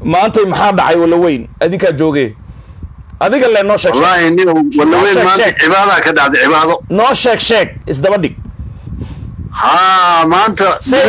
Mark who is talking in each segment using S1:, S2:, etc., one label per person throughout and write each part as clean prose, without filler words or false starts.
S1: ما أنت محاد عي ولا وين أديك جوجي أديك اللي نوشك
S2: والله إني ولا وين ما أنت عبادة كده عبادة
S1: نوشك شك إستبدي
S2: ها ما أنت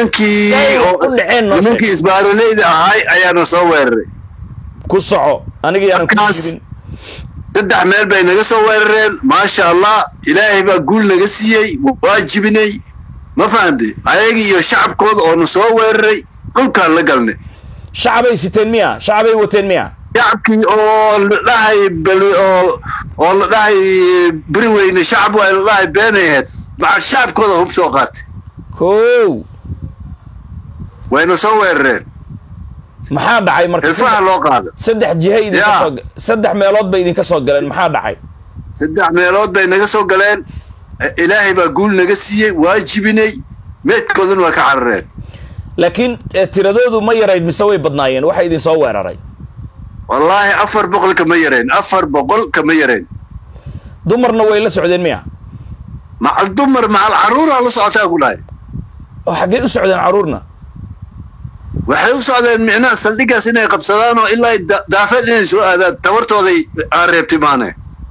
S2: منكي إسبارو ليدا هاي أيانا صور
S1: كوسعو أنا جي أنا كوسعين
S2: تدع ميل بين نجسويرين ما شاء الله إلهي بقول نجسيي واجبني ما فهمتي أيجي الشعب كود أو نصوري كل كان لقلني
S1: شعبي 600 شعبي 200
S2: شعبكي أو لا هي أو لا هي بروين شعب ولا هي بينه مع الشعب كود هم سوقات
S1: كو
S2: وين نصورين
S1: maxaa dhacay marka
S2: ilfaha loo qaado
S1: saddex jihay idin ka soo saddex meelood bay idin ka soo galeen maxaa dhacay
S2: saddex meelood bay naga soo galeen ilaahay baa guul naga siiyay waajibinay meedkooduna waa ka carareen
S1: laakiin tiradoodu ma yarayd mise way badnaayeen waxa idin soo weeraray
S2: wallahi 400 kama yareen 400 kama yareen
S1: dumarna way la socdeen miya
S2: macal dumar macal caruura la socotaa ku dhahay
S1: oo xagee u socdeen caruurna
S2: waxay u socdeen micnaha saldhigaas inay qabsadaan oo ilaa daafad inay soo aadaan tabartooday aan reebtimaane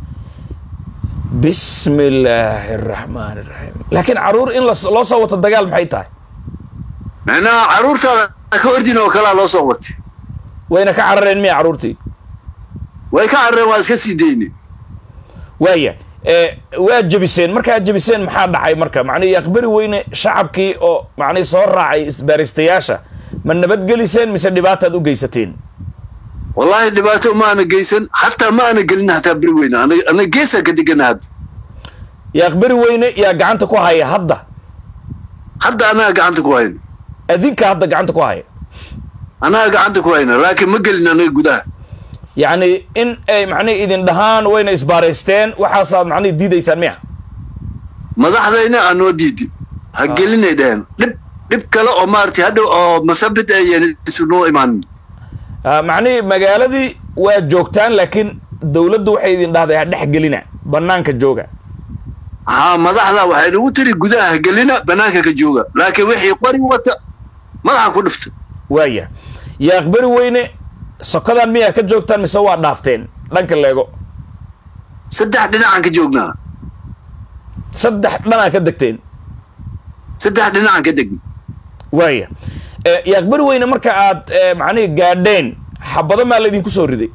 S1: bismillahir rahmanir rahim laakiin caruur in loo soo wato dagaal maxay tahay
S2: micnaha caruurtaada ka ordin oo kala loo soo watay
S1: wayna ka carareen miya caruurtii
S2: way ka carareen waa iska sii deeyeen
S1: waaya waa jabiseen markaa jabiseen maxaa dhacay marka macnaheedu aqbari weyne shacabkii oo macnaheedu soo raacay isbaaristayaasha ما نبتجلسين مثل دباتة دو جيستين
S2: والله دباتة ما أنا جيسن حتى ما أنا قلنا حتى بروينا أنا جيسة قد جناد
S1: يا أخبر وين يا قعنتك وهاي هدا
S2: أنا قعنتك وين
S1: أذيك هدا قعنتك وهاي
S2: أنا قعنتك وين لكن ما قلنا أنا جدا
S1: يعني إن معني إذا دهان وين إسبارستين وحصل معني ديدي سميع
S2: ما ضحينا أنا ديدي هقلنا دهان dib kale oo maartay hadhow oo masabid ay isugu imaan
S1: macni magaaladii waa joogtaan laakiin dawladdu waxay idin dhahday dhex gelina banaanka jooga
S2: madaxda waxay ugu tiri gudaha gelina banaanka ka jooga laakiin wixii qori wata madaxa ku dhifta
S1: waaya yaa akhbari weyne sokadan miya ka joogtaan mise waa dhaafteen dhanka leego
S2: saddex dhinacan ka joognaa
S1: saddex dhinac ka degteen
S2: saddex dhinacan ka degn
S1: waaya يا أخبر وين مركا عاد معني قاعدين حبضا ما الذين كسور ذي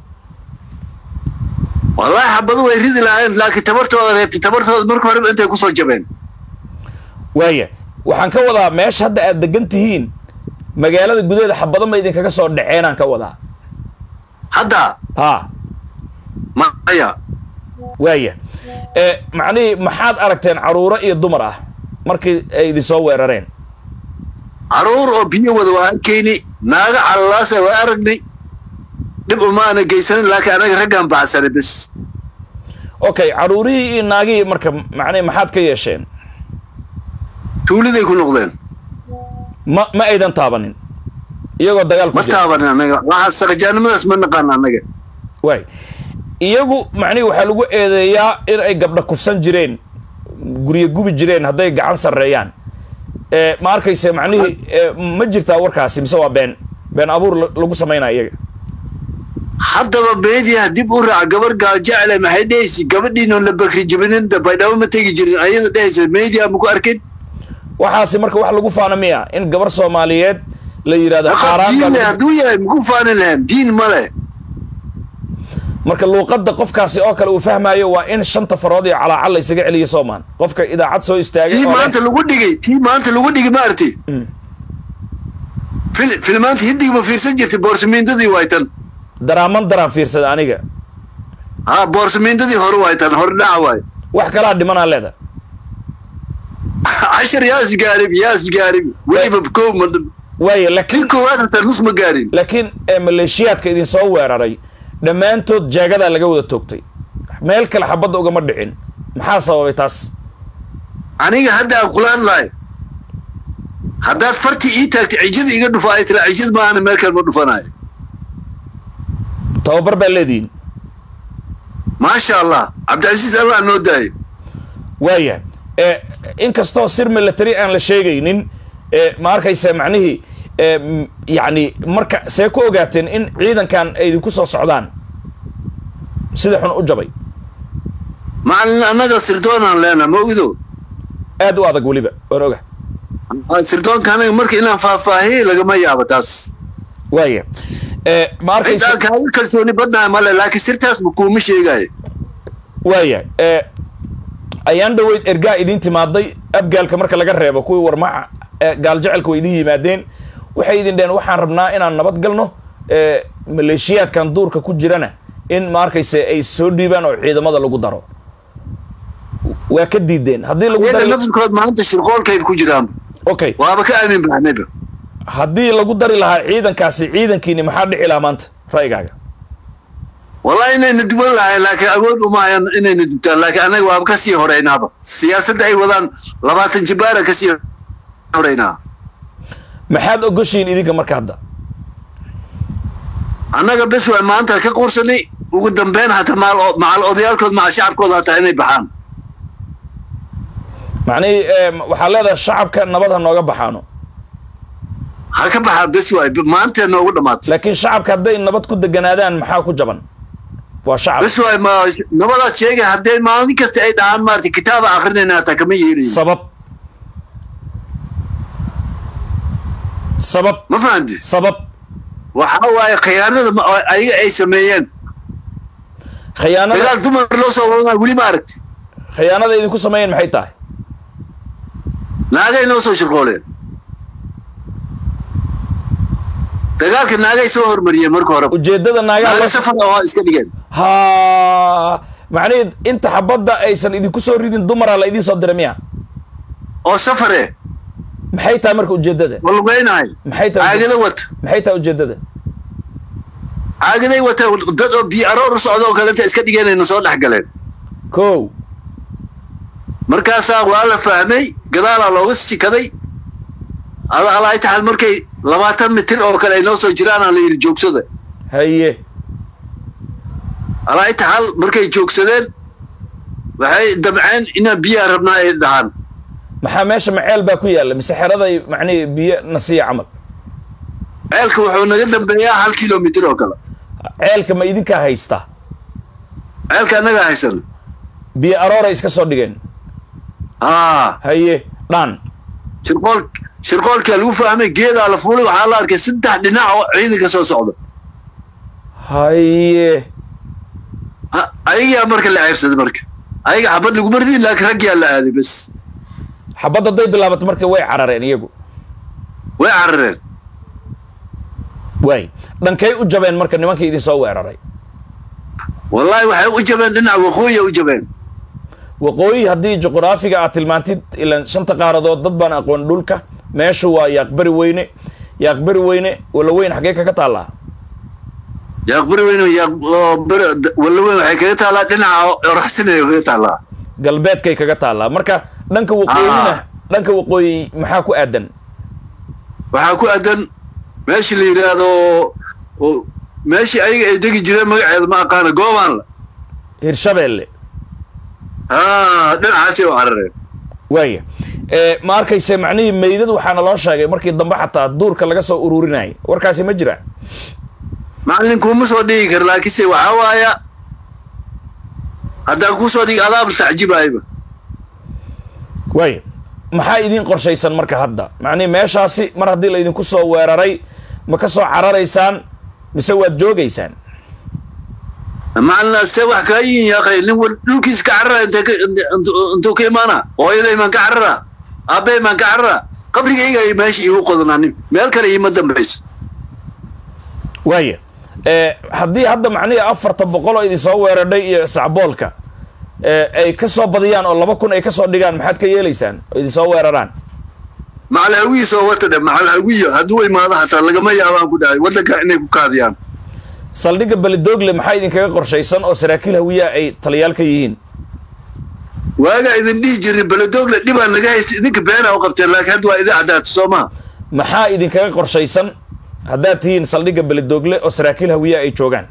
S2: والله حبضا ويريد الآن لكن تبرتوا مركا هرب أنت كسور جبين
S1: ويا وحنكوضا ماش هدا دقنتهين مجالات الجديدة حبضا ما يدين كسور دعين هنكوضا
S2: هدا
S1: ها
S2: ما يا
S1: ويا معني محاد أركتين عرورة إيه الضمرة مركي يدي سوى رين
S2: عرور أو بيو وذوان كيني ناقع على الله سوى أرقني نبقى ما أنا جيسان لكن أنا رقم بعسر بس
S1: أوكي عروري ناقي مركب معني محاد كيشين
S2: تولي ذي يكون نقضين
S1: ما أيضا طابنين يقول دقال
S2: ما طابنين أنا راح استرجان من اسم النقان أنا
S1: واي يقول معني وحلقوا إذا إن أي قبل كفسان جرين قريه قوبي جرين هذا قعان سريان ما أركيس معني مجرتا وركاسي مسوا بين أبور لقو سمينا إيجا
S2: حتى بيدي هديب ورع قبر قال جعله ما حديسي قبر دينو لبكري جبنين ده بيداو ما تيجي جرين أيضا ديسي ميديا مكو أركين
S1: وحاسي مركا wax lagu faana miya in gabar Soomaaliyeed la yiraahdo xaraan
S2: diin aduuya muku faana lahayn diin male
S1: marka luuqada qofkaasi oo kale uu fahmayo waa in shanta farood iyo calaacal la isaga celiyo Soomaan qofka idaacad soo istaagay
S2: tii maanta lagu dhigay ma arti filmaanta hindiga ma fiirsan jirtay boorsamindadii waytan
S1: daraaman fiirsada aniga
S2: boorsamindadii hore waytan hor dhac way
S1: wax kala dhiman leeda
S2: 10 ياس قارب ويبقى بكوم
S1: واي لكن
S2: كواد انت نص مقارين
S1: لكن ماليشيات كيدين سو ويراري dhamaantood jaagada laga wada toogtay meel kale xabad uga ma dhicin maxaa sababay taas
S2: aniga hadda qulaan laay hadda farti ii taagtay cijida iga dhufaay tira cijid ma ana meel kale ma dhufanaay
S1: tababar baa leediin
S2: ma sha Allah Abdulaziz Allah noo daay
S1: waaya in kastoo sir military aan la sheegaynin ma arkaysa macnaheedu يعني marka see ku ogaateen in ciidankan ay idinku soo socdaan sida xun u jabay
S2: macallin annaga sirdoonaan leena ma ogdo
S1: aad u adag waliba waan oga
S2: sirdoonka anaga marka inaan faahfaahiyo lagama yaabo taas
S1: waaya ma arkaysa
S2: kaaga kalsooni badnaa male laakiin sirtaas ma kuuma sheegayo
S1: waaya ayaan dhaweyd ergaa idin timaaday abgaalka marka laga reebo kuwii warmaca gaal jecelka way idin yimaadeen waxay idin dheen waxaan rabnaa inaan nabad galno maleeshiyaadkan duurka ku jirana in ma arkaysa ay soo dhiibaan oo ciidamada lagu daro waa ka diideen haddii lagu dari
S2: nafskood maanta shirqoolkay ku jiraan
S1: okay
S2: waaba ka aamin bahnayba
S1: haddii lagu dari lahaa ciidankaasi ciidankiini maxaa dhici lahaa maanta ra'yigaaga
S2: wallahi inayna duwan lahay laakiin awood uma hayan inayna dubtaan laakiin anaga waaba ka sii horeynaaba siyaasadda ay wadaan 20 jibaara ka sii horeynaa
S1: maxaad ogoshiin idinka marka hadda
S2: annaga bes waa maanta ka quursanay ugu dambeyn hata macal odayaalkood macal shacabkooda hata inay baxaan
S1: macnii waxaa leedahay shacabka nabad ha nooga baxaano
S2: ha ka baxaan bes waay maanta noogu dhammaatay
S1: laakiin shacabka hadday nabad ku deganaadaan maxaa ku jaban waa shacab
S2: bes waay ma nabadaad sheegay hadday maalin kasta ay dhahaan maartay kitaaba akrinayna hata kama yeelayo sabab ma fahanti
S1: sabab
S2: waxaa waaye khiyaanada ayaga ay sameeyeen
S1: khiyaanada
S2: dagaal dumar loo soo wadaa weli ma aragti
S1: khiyaanada idinku sameeyeen maxay tahay
S2: naagay noo soo shirqooleen dagaalka naagay soo hormariyeen marka hore
S1: ujeedada naagaha
S2: safar oo iska dhigeen
S1: ha macnaheed inta xabadda aysan idinku soo ridin dumara la idin soo diray miya
S2: oo safare
S1: maxay tahay marka ujeedada
S2: walugeynahay
S1: maxay tahay
S2: caagada wata
S1: maxay tahay ujeedada
S2: caagaday wata dad oo biyo aroor u socdo oo kale inta iska dhigeenayna soo dhex galeen
S1: kow
S2: markaasaa waa la fahmay gadaalaa looga sikaday alaa taxal markay 20 mitir oo kale ay noo soo jiraan la yiri joogsada
S1: haye
S2: alaa taxal markay joogsadeen waxay damceen inaa biyo rabnaa ay dhahan
S1: maxaa meesha maceel baa ku yaala mise xeraday macnii biyo nasiya camal
S2: ceelka wuxuu naga dambeeyaa 1 kilomitir oo kale
S1: ceelka ma idinka haysta
S2: ceelka anaga haysan
S1: biyo aroora iska soo dhigeen
S2: haye
S1: dhan
S2: shirqoolka lagu fahmay geedaa la fuulay waxaa la arkay 3 dhinac oo ciidanka soo socda
S1: haye
S2: ayaga marka la ceebsaday marka ayaga xabad lagu mardiin laakiin raggiyaa la aaday bas
S1: xabad hadday bilaabato marka way carareen iyagu
S2: way carareen
S1: way dhankay u jabeen marka nimanka idin soo weeraray
S2: wallahi waxay u jabeen dhinac waqooyi u jabeen
S1: waqooyi haddii juqraafiga aad tilmaantid ilaan 5 qaaradood dad baan aqoon dhulka meeshu waa yaaqbari weyne wala weyn xagee kaga taallaa
S2: yaaqbari weyne wala weyn waxay kaga taallaa dhinaca raxsinayo kaga taallaa
S1: galbeedkay kaga taallaa marka dhanka waqooyi maxaa ku aadan
S2: waxaa ku aadan meeshii la yidhaahdo meeshii ayaga ay degi jireen magaceeda ma aqaana goobaan la
S1: hirshabeelle
S2: dhinacaasay u carareen
S1: waaya ma arkayse macnihii meydad waxaana loo sheegay markii dambe xataa duurka laga soo ururinayay warkaasi ma jira
S2: macallin kuma soo dhigi kara laakiinse waxaa waaya haddaan ku soo dhigi adaab tacjibaayba
S1: waaya maxaa idin qorshaysan marka hadda macnihi meeshaasi mar haddii la idinku soo weeraray ma ka soo cararaysaan mise waad joogaysaan
S2: macallin se wax kaa yihin yaaqay nin dhulkiis ka carara intuu ka imaana hooyaday maan ka carara aabbey maan ka carara qabrigayga ay meesha iigu qodanaa nin meel kale iima dambayso
S1: waaya haddii hadda macnihi 400 oo idin soo weerardhay iyo sacboolka ay ka soo badiyaan oo 2,000 ay ka soo dhigaan maxaad ka yeelaysaan oo idin soo weeraraan
S2: macal hawiyi soo wata dhe macal hawiyi hadduu imaado hataa lagama yaabaan ku dhahay waddanka inay ku kaadiyaan
S1: saldhigga Balidoogle maxaa idinkaga qorshaysan oo saraakiil hawiya ay taliyaal ka yihiin
S2: waaga idin dhihi jirin Balidoogle dhibaan naga haysta idinka beena u qabteen laakiin hadda waa idin caddaata soo ma
S1: maxaa idinkaga qorshaysan haddaad tihiin saldhigga Balidoogle oo saraakiil hawiya ay joogaan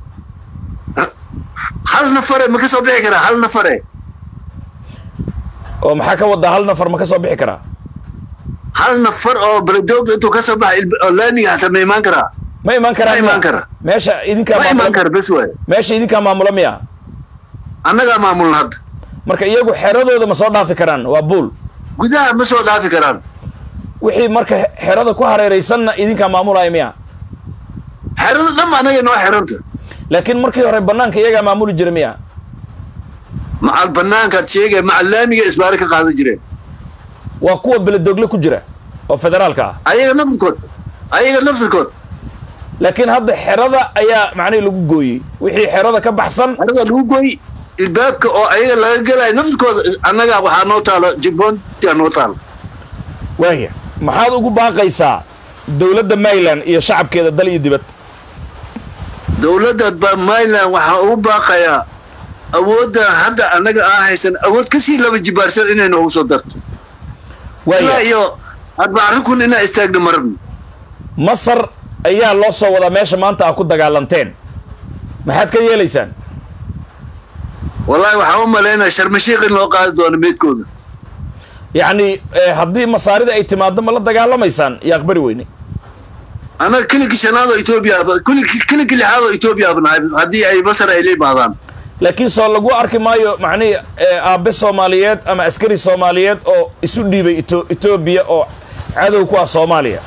S2: hal nafare ma ka soo bixi karaa hal nafare
S1: oo maxaa ka wada hal nafar ma ka soo bixi karaa
S2: hal nafar oo baladoog intuu ka soo baxay laamiga hata ma imaan karaa
S1: ma imaan karaa meesha idinka
S2: ma imaan kara bas waay
S1: meesha idinka maamula miya
S2: annaga maamulna hadda
S1: marka iyagu xeradooda ma soo dhaafi karaan waa buul
S2: gudaha ma soo dhaafi karaan
S1: wixii marka xerada ku hareeraysanna idinka maamulaya miya
S2: xerada dhan anaga noo xiranta
S1: laakiin markii hore banaanka iyaga maamuli jira miya
S2: macal banaanka sheegay macal laamiga isbaar ka qaadan jireen
S1: waa kuwa baladogle ku jira oo federaalka ah ayaga nafsirkood laakiin hadda xerada ayaa macnaheedu lagu gooyey wixii xerada ka baxsan
S2: xerada lagu gooyey ilbaabka oo ayaga laga galay nafsirkood annaga waxaa noo taalo jibboonta noo taalo
S1: waaya maxaad ugu baaqaysaa dowladda Maryland iyo shacabkeeda dal iyo dibad
S2: dowladda Maryland waxaa ugu baaqayaa awoodda hadda annaga haysan awood ka sii laba jibaarsan inay noogu soo darto waaya iyo arbacin kun inaa istaagna maran
S1: Masar ayaa loo soo wada meesha maanta ku dagaalanteen maxaad ka yeelaysaan
S2: wallahi waxa u maleynaa sharmashiiq in loo qaadi doono meedkooda
S1: yani haddii masaarida ay timaado ma la dagaalamaysaan yaa aqbari weyne
S2: ana kiliki shanaado Ethiopia kiliki lixaado Ethiopia haddii ay Masar ay leeyahdaan
S1: laakiin soo lagu arki maayo macni aabe Soomaaliyeed ama askari Soomaaliyeed oo isu dhiibay Ethiopia oo cadow ku ah Soomaaliya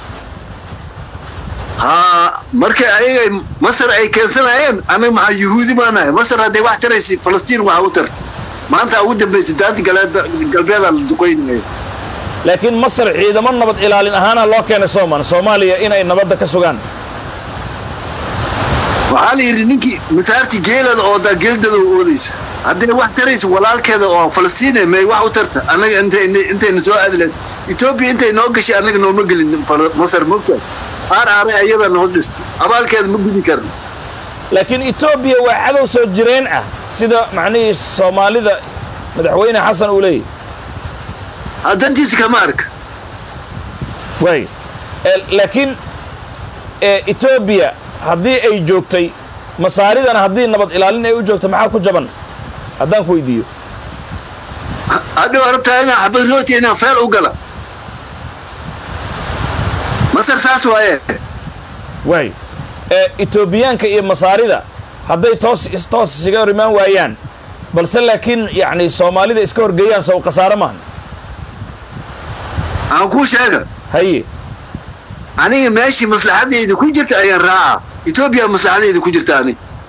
S2: ha marka ayaga Masar ay keensanayeen anaga ma Yahuudi maanahay Masar haday wax taraysi Falastiin waxa u tartay maanta ugu dambeysay daad galbeed la duqeynay
S1: laakiin Masar ciidamo nabad ilaalin ahaan loo keenay Soomaaliya in ay nabadda ka sugaan
S2: waxaa la yiri ninkii mitaarti geelada oo da geeldada u oodaysa haddii wax taraysi walaalkeeda oo Falastiin may wax u tarta anaga intay soo aadleen Ethiopia intay noo gashay anaga nooma gelin Masar mugtay ayada noo dhis abaalkeeda ma gudi karno
S1: laakiin Ethiopia waa cadow soo jireen ah sida macnaheedu Soomaalida madaxweyne Xasan uu leeyahay
S2: adantiisa kama arka
S1: way laakiin Ethiopia haddii ay joogtay masaaridana haddii nabad ilaalin ay u joogto maxaa ku jaban haddaan ku weydiiyo
S2: hadda arabtaa inaa xabad looti inaa feel u gala Masar saas waaye
S1: way Ethiopiaanka iyo masaarida hadday toos isaga rimaan waayaan balse laakiin yani Soomaalida iska horgeeyaan soo qasaaro ma
S2: aan ku sheega
S1: haye
S2: aniga meeshii maslaxadeedu ku jirta ayaan raaca Ethiopia maslaxadeedu ku jirta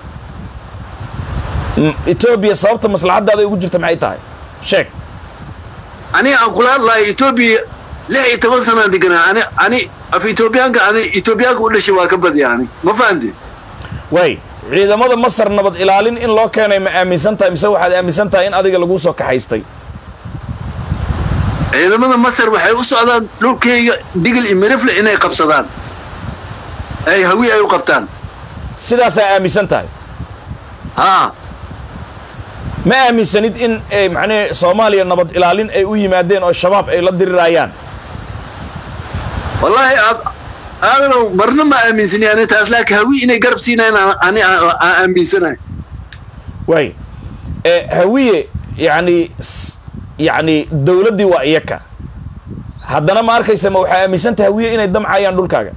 S1: Ethiopia sababta maslaxadaada ugu jirta maxay tahay sheeg
S2: aniga aan kula hadlayo Ethiopia 16 sano deganaa ani af Ethiopiaanka u dhashay waa ka badiyaan ma fahanti
S1: way ciidamada Masar nabad ilaalin in loo keenay ma aaminsan tahay mise waxaad aaminsan tahay in adiga lagu soo kaxaystay
S2: ciidamada Masar waxay u socdaan dhulkayga digil imirifle inay qabsadaan ay hawi ay u qabtaan
S1: sidaas ay aaminsan tahay
S2: ha
S1: ma aaminsanid in ay macnaa Soomaaliya nabad ilaalin ay u yimaadeen oo shabaab ay la dirirayaan
S2: wallahi aadano marna ma aaminsan yani taas laakiin hawi inay garab siinayaan ani aaminsanahay
S1: way hawiye yani dawladii waa iyaka haddana ma arkaysa ma waxa aaminsan tahay hawiye inay damcayaan dhulkaaga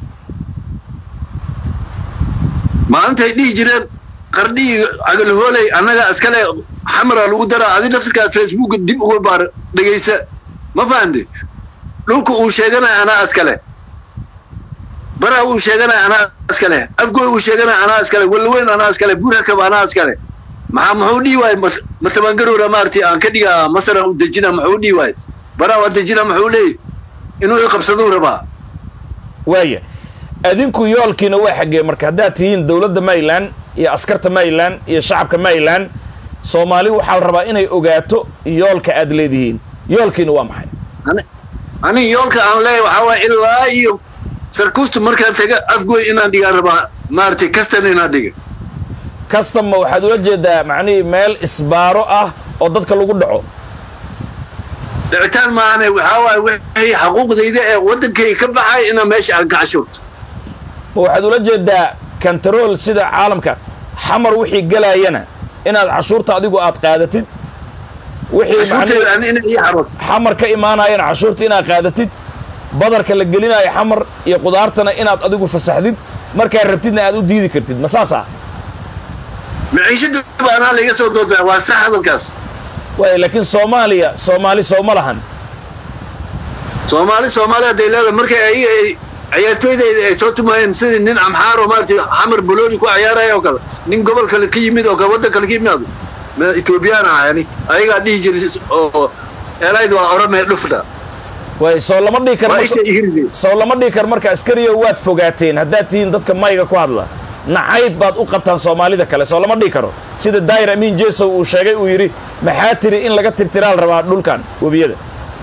S2: maanta ay dhigi jireen qardii agal hoolay anaga askale xamra lagu dara adi nafsika Facebook dib ugu baar dhageysa ma faande dhulku uu sheeganay ana askale bara uu sheeganay ana askale afgooy uu sheeganay ana askale walweyn ana askale buraka ana askale maxuu dhiiwaay mataban garoora maarti aan ka dhiga Masar u dajina maxuu dhiiwaay bara waa dajina maxuu leeyahay inuu qabsado rabaa
S1: waaya adinku yoolkiina waa xagee marka hadda tihiin dawladda Maryland iyo askarta Maryland iyo shacabka Maryland Soomaali waxa la rabaa inay ogaato yoolka aad leedihiin yoolkiina waa maxay
S2: ani yoolka aan leeyahay waxa waa ilaa iyo sarkuustu markaan taga afgooy inaan dhiga rabaa maarti kastan inaan dhiga
S1: kastam waxaad ula jeedaa macni meel isbaaro ah oo dadka lagu dhaco
S2: dhicitaan maana waxa waa wixii xuquuqdayda ee wadankay ka baxay inaan meesha aan ka cashuurto
S1: waxaad ula jeedaa control sida caalamka xamar wixii galayana inaad cashuurta adigu aad qaadatid wixii macni xamar ka imaanayana cashuurta inaad qaadatid badarka la gelinayo xamar iyo qudaartana inaad adigu fasaxdid markaa rabtidna aad u diidi kartid ma saasa
S2: maciishada baana laga soo doortay waa sax hadalkaas
S1: way laakiin Soomaali soo ma lahan
S2: Soomaali haday leedahay markay ay ciyaartooyda ay soo tumayeen sidii nin amxaaro maartay xamar balooni ku ciyaarayo kale nin gobol kale ka yimid oo waddan kale ka yimid ma Ethiopian ahani ayaga dhigi jiray oo eelayd waa oramay dhufta
S1: way soo lama dhigi kar marka askariyo waad fogaateen haddaad tihiin dadka mayga ku hadla nacayb baad u qabtaan Soomaalida kale soo lama dhigi karo sida Daayir Amin Jeeso uu sheegay uu yiri maxaa tiri in laga tirtiraal rabaa dhulkan wabiyada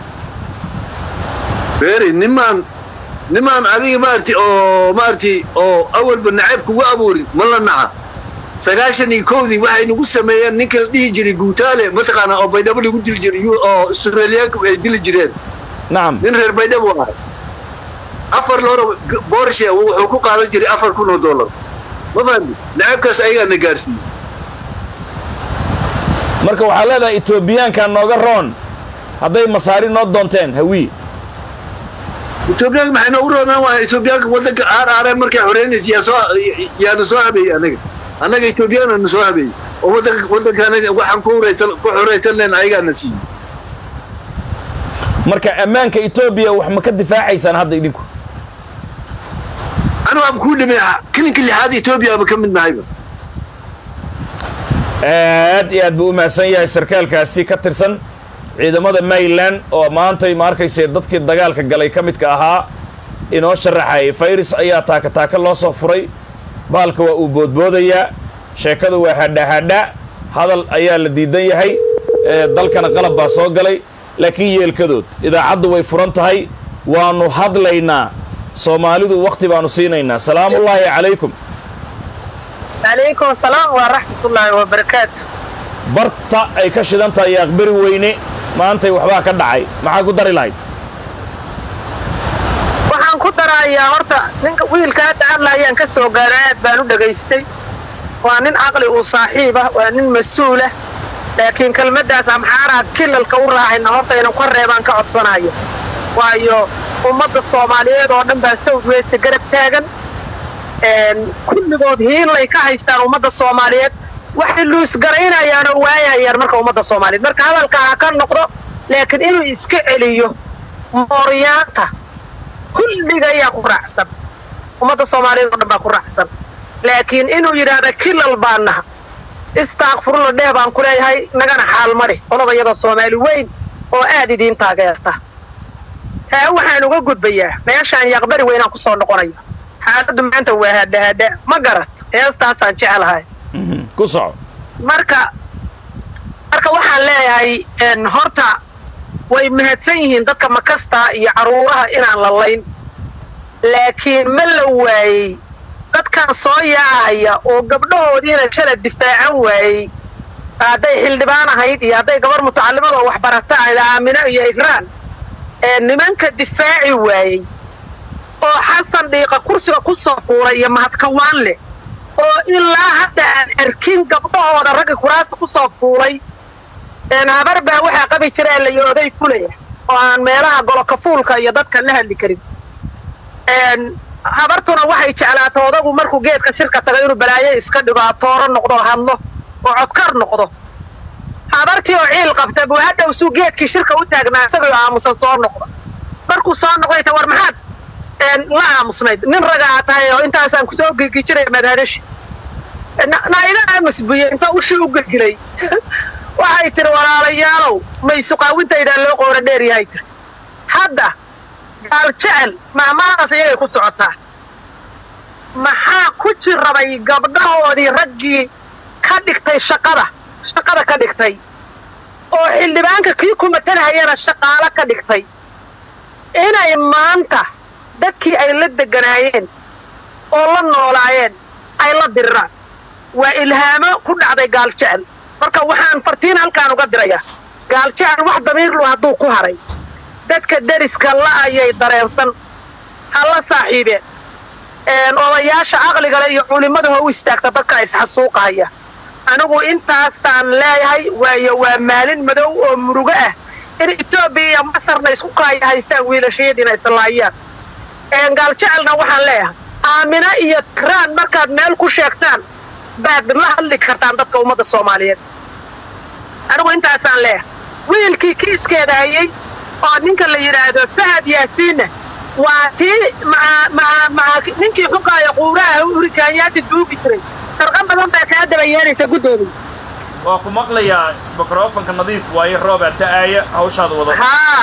S2: beeri niman adiga maarti oo awalba nacayb kugu abuurin ma la naca 91 waxay nagu sameeyeen ninka la dhihi jiray guutaale mataqaana oo baydhabo lagu dili jiray oo Australiaanku ay dili jireen
S1: naam
S2: nin reer baydhabo ah afar loo Porsche wuxuu ku qaadan jiray $4,000 ma fahmi nacaybkaas ayaga na gaarsiiyay
S1: marka waxa leedahay Ethiopianka nooga roon hadday masaari noo doonteen hawi
S2: Ethiopian maxay noo roonaan waa Ethiopianka wadanka aaraaray markay xoreynaysa yaa soo habeeyay anaga Ethiopian aan soo habeeyay oo wadankaana waxaan ku xoreysan ayaga nasiib
S1: marka ammaanka Ethiopia wax ma ka difaacaysan hadda idinku
S2: أنا أبغى دمي كلين كل هذه إثيوبيا بكمل معي
S1: aad buu u mahadsan yahay sarkaalkaasi ka tirsan ciidamada Maryland oo maantay markaysay dadkii dagaalka galay ka midka ahaa inoo sharaxay virus ayaa taaka loo soo furay baalka waa uu boodboodaya sheekadu waa hadha hadal ayaa la diidan yahay dalkana qalab baa soo galay laakiin yeelkadood idaacaddu way furan tahay waanu hadlaynaa Soomaalidu waqti baanu siinaynaa salaamullaahi calaykum
S3: عليكم السلام ورحمة الله وبركاته
S1: barta ay ka shidan tahay aqbari weyne maantay waxbaa ka dhacay maxaa ku dari lahayd
S3: waxaan ku darayaa horta ninka wiilka hadda hadlayaan ka soo gaaray aad baan u dhageystay waa nin aqli u saaxiib ah waa nin mas'uul ah laakiin kelmadaas amxaaraad kilalka u raacayna horta inaan ku reebaan ka codsanayo waayo ummadda Soomaaliyeed oo dhan baa South West garab taagan kulligood hiilay ka haystaan ummadda Soomaaliyeed waxay luus garaynayaan oo waayayaan marka ummadda Soomaaliyeed marka hadalka ka noqdo laakiin inuu iska celiyo mooriyaanta kulliga ayaa ku raacsan ummadda Soomaaliyeed oo dhan baa ku raacsan laakiin inuu yiraahdo kilal baanaha istaaqfurullah dheebaan ku leeyahay nagana xaal mari odayada Soomaali weyn oo aad idin taageerta waxaan uga gudbayaa meeshaan yaqbari weynaan ku soo noqonayo xaaladdu maanta waa hadda ma garat heestaasaan jecelahay
S1: ku soco
S3: marka waxaan leeyahay horta way mahadsan yihiin dadka makasta iyo caruuraha inaan la layn laakiin ma la waayey dadkan soo yaacaya oo gabdhahoodiina kala difaacan waayey hadday xildhibaan ahayd iyo hadday gabar mutacallimada oo waxbarata Aamina iyo Igraan nimanka difaaci waayey oo xasan dhiiqa kursiga ku soo fuulay iyo mahadkawaan leh oo ilaa hadda aan arkin gabdhahooda ragga kuraasta ku soo fuulay habar baa waxaa qabi jiray la yooday fulaya oo aan meelaha goloka fuulka iyo dadka la hadli karin habartuna waxay jeclaatay odagu markuu geedka shirka tagay inuu balaayo iska dhigo tooro noqdo hadlo oo codkar noqdo habartii oo ciil qabtay buu hadda uu geedkii shirka u taagnaa isagoo aamusan soo noqdo markuu soo noqday ta war maxaad la aamusnayd nin ragaa tahay oo intaasaan ku soo gigi jiray madharish ila aamus buye inta u shuu gilgilay waxay tiri walaalayaalow may suqaawintayda loo qoora dheer yahay tir hadda gaal jecel maamaas ayay ku socotaa maxaa ku jirabay gabdhahoodii raggii ka dhigtay shaqada ka dhigtay oo xildhibaanka kii ku matalahayana shaqaale ka dhigtay inay maanta dadkii ay la deganaayeen oo la noolaayeen ay la dirraan waa ilhaamo ku dhacday gaal jecel marka waxaan fartiin halkaan uga dirayaa gaal jecel wax damiirlu hadduu ku haray dadka deriska la ayay dareensan halla saaxiibeen odayaasha aqliga leh iyo culimada u istaagta dadka isxasuuqaya anigu intaastaan leeyahay waayo waa maalin madow oo murugo ah in Itoobiya Masarna isku kaaya haystaan wiilasheedina islaayaan gaal jecelna waxaan leeyahay aamina iyo Traan markaad meel ku sheegtaan baad la hadli kartaan dadka ummadda Soomaaliyeed anigu intaasaan leeyahay wiilkii kiiskeeda hayay oo ninka la yiraahdo Fahad Yaasiin waati ma ninkii xuqaaya quuraha urikaanyaati duubi jiray tarqan badan baa ka dabayeenaysa gudoomiye
S1: waa ku maqlayaa mikrofonka nadiif waaye roob taaya hawshaad wado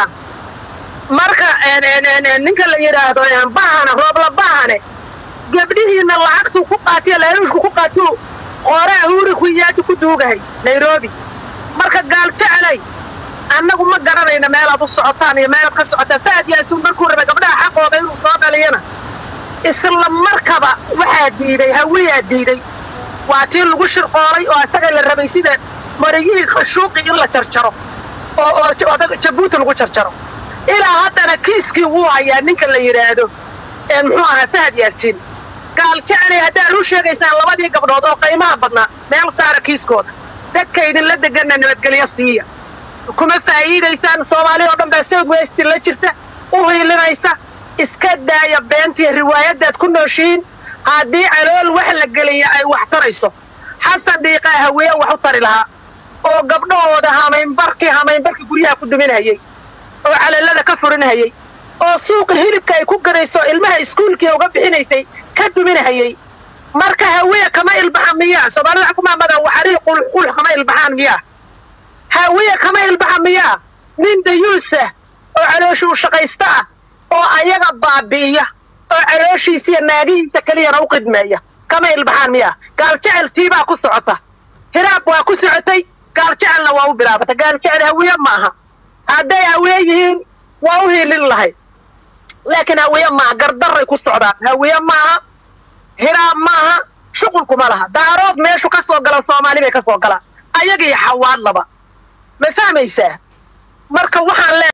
S3: marka ninka la yiraahdo baahana roob la baahane gabdhihiina lacagtu ku qaatiya leerushku ku qaatu qoraa urikaanyaati ku duugahay Nairobi marka gaal jecelay annagu ma garanayna meel aad u socotaan iyo meel ka socota Fahad Yaasiin markuu rabay gabdhaha xaqooda inuu soo dhaliyana isla markaba waxaa diiday hawiyaa diiday waa tii lagu shirqoolay oo asaga la rabay sida marayihii khashuuqi in la jarjaro oo Jabuuti lagu jarjaro ilaa haddana kiiskii wuu hayaa ninka la yiraahdo muxuu ahaa Fahad Yaasiin gaal jecelay haddaad u sheegaysaan labadii gabdhood oo qiimaha badnaa meel saara kiiskooda dadka idinla deganna nabadgelyo siiya kuma faa'iidaysaan Soomaaliya oo dhan baa South West la jirta u hiilinaysa iska daaya beentii riwaayadaad ku nooshiin haddii calool wax la geliya ay wax tarayso xasan dhiiqa hawiye wax u tari lahaa oo gabdhahooda hamaynbarki guryaha ku duminayay oo calalada ka furinayay oo suuqa hilibka ay ku gadayso ilmaha iskuulkii uga bixinaysay ka duminayay marka hawiye kama ilbaxa miyaa Soomaalida kuma madan waxari qul kama ilbaxaan miyaa hawiye kama ilbaxa miyaa nin dayuusa oo calooshu shaqaysta oo ayaga baabiiya oo calooshiisa naagihiisa kaliya u qidmeeya kama ilbaxaan miyaa gaal jecel tiibaa ku socota hiraab waa ku socotay gaal jecelna waa u bilaabatay gaal jecel hawiye maaha hadday hawiye yihiin waa u hiilin lahayd laakiin hawiye maaha gardaray ku socdaan hawiye maaha hiraab maaha shuqulkuma laha daarood meeshu ka soo gala Soomaali bay ka soo galaan ayagii xawaad laba ma fahmaysaa marka waxaan